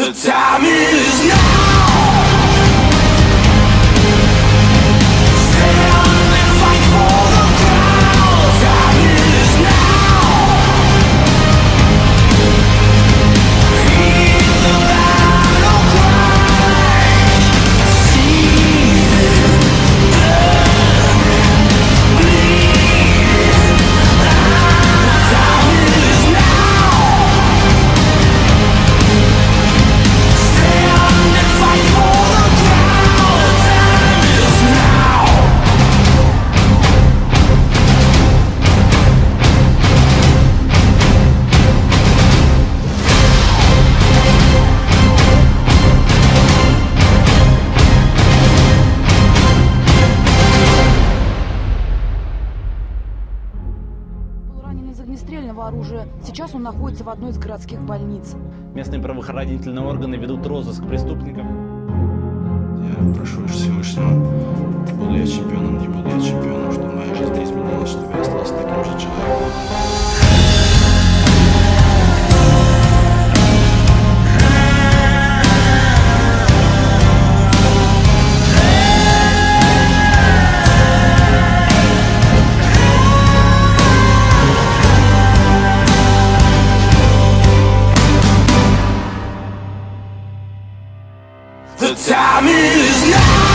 The time is now. Stand and fight for the crown. Time is now. Hear the battle cry. Seething, burning, bleeding. Time is now. Stand and fight for the crown. Time is now. Был ранен из огнестрельного оружия. Сейчас он находится в одной из городских больниц. Местные правоохранительные органы ведут розыск преступников. Я прошу Всевышнего, буду я чемпионом, не буду я чемпионом, чтобы моя жизнь не изменилась, чтобы я остался таким же человеком. The time is now.